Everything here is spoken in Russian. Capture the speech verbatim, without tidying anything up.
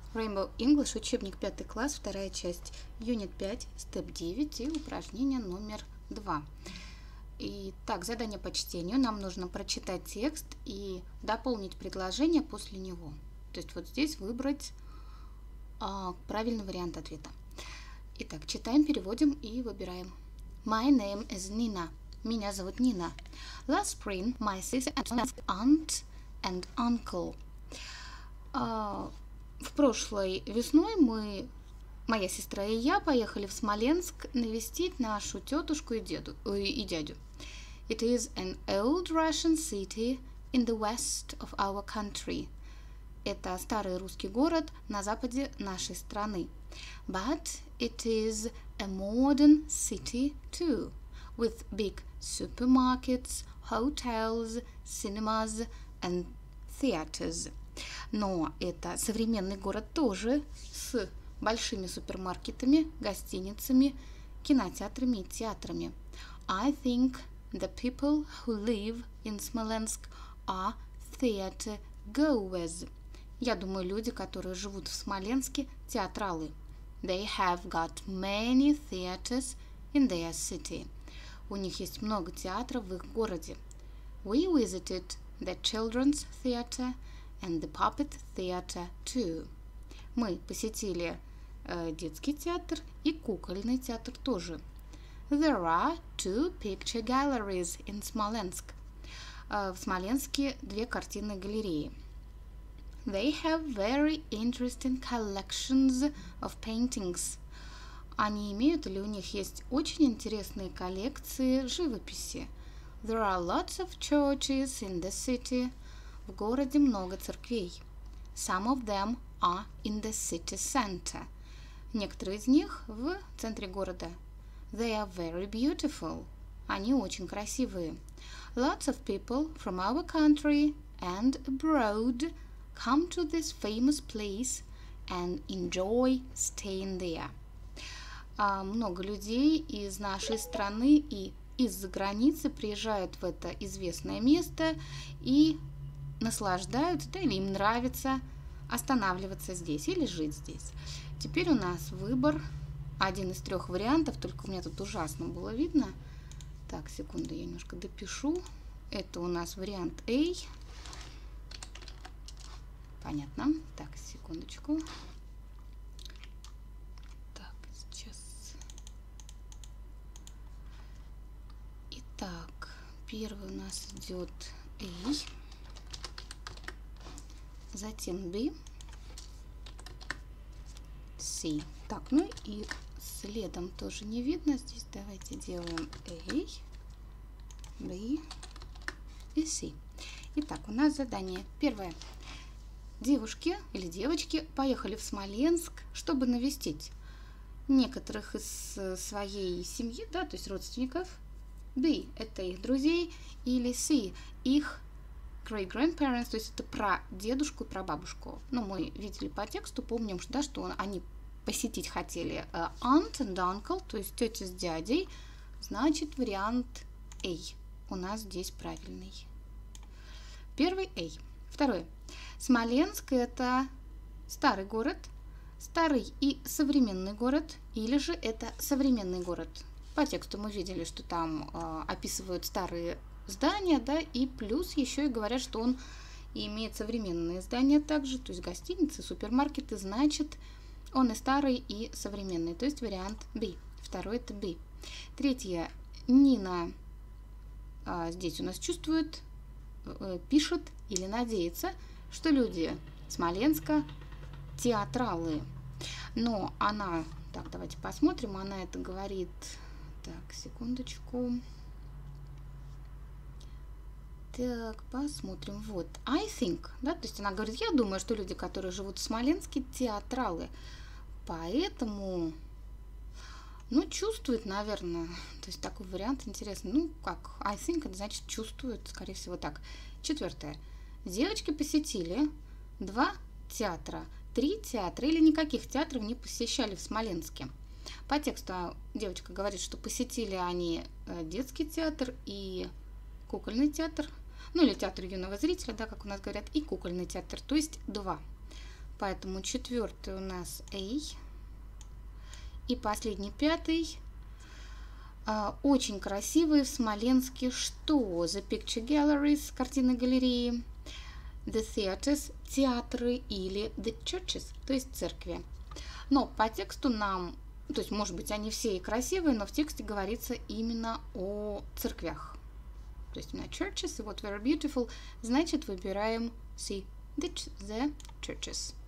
Rainbow English, учебник пятый класс, вторая часть, Юнит пять, степ девять и упражнение номер два. Итак, задание по чтению. Нам нужно прочитать текст и дополнить предложение после него. То есть вот здесь выбрать а, правильный вариант ответа. Итак, читаем, переводим и выбираем. My name is Nina. Меня зовут Нина. Last spring, my sister and aunt and uncle. Uh, в прошлой весной мы, моя сестра и я, поехали в Смоленск навестить нашу тетушку и, деду, э, и дядю. It is an old Russian city in the west of our country. Это старый русский город на западе нашей страны. But it is a modern city too, with big supermarkets, hotels, cinemas and theaters. Но это современный город тоже с большими супермаркетами, гостиницами, кинотеатрами и театрами. I think the people who live in Smolensk are theater goers. Я думаю, люди, которые живут в Смоленске, театралы. They have got many theaters in their city. У них есть много театров в их городе. We visited the children's theater and the puppet theater too. Мы посетили э, детский театр и кукольный театр тоже. There are two picture galleries in Smolensk. Э, в Смоленске две картинные галереи. They have very interesting collections of paintings. Они имеют или у них есть очень интересные коллекции живописи. There are lots of churches in the city. В городе много церквей. Some of them are in the city center. Некоторые из них в центре города. They are very beautiful. Они очень красивые. Lots of people from our country and abroad come to this famous place and enjoy staying there. А много людей из нашей страны и из-за границы приезжают в это известное место и наслаждаются, да, или им нравится останавливаться здесь или жить здесь. Теперь у нас выбор, один из трех вариантов, только у меня тут ужасно было видно. Так, секунду, я немножко допишу. Это у нас вариант A. Понятно. Так, секундочку. Так, сейчас. Итак, первый у нас идет A. Затем B. C. Так, ну и следом тоже не видно. Здесь давайте делаем A, B и C. Итак, у нас задание первое. Девушки или девочки поехали в Смоленск, чтобы навестить некоторых из своей семьи, да, то есть родственников. B – это их друзей, или C – их great-grandparents, то есть это про дедушку и про бабушку. Ну, мы видели по тексту, помним, да, что они посетить хотели uh, aunt and uncle, то есть тетя с дядей, значит вариант A у нас здесь правильный. Первый A. Второй. Смоленск – это старый город, старый и современный город, или же это современный город. По тексту мы видели, что там э, описывают старые здания, да, и плюс еще и говорят, что он имеет современные здания также, то есть гостиницы, супермаркеты, значит, он и старый, и современный, то есть вариант B. Второй – это B. Третье. Нина э, здесь у нас чувствует, э, пишет или надеется, что люди Смоленска театралы. Но она, так, давайте посмотрим, она это говорит, так, секундочку. Так, посмотрим, вот, I think, да, то есть она говорит, я думаю, что люди, которые живут в Смоленске, театралы. Поэтому, ну, чувствует, наверное, то есть такой вариант интересный. Ну, как, I think, это значит чувствует, скорее всего, так. Четвертое. Девочки посетили два театра, три театра или никаких театров не посещали в Смоленске. По тексту девочка говорит, что посетили они детский театр и кукольный театр, ну или театр юного зрителя, да, как у нас говорят, и кукольный театр, то есть два. Поэтому четвертый у нас A. И последний, пятый. Очень красивый в Смоленске что? The picture galleries, картины галереи. The theaters, театры, или the churches, то есть церкви. Но по тексту нам, то есть может быть они все и красивые, но в тексте говорится именно о церквях. То есть именно churches, и вот very beautiful, значит выбираем C, the, the churches.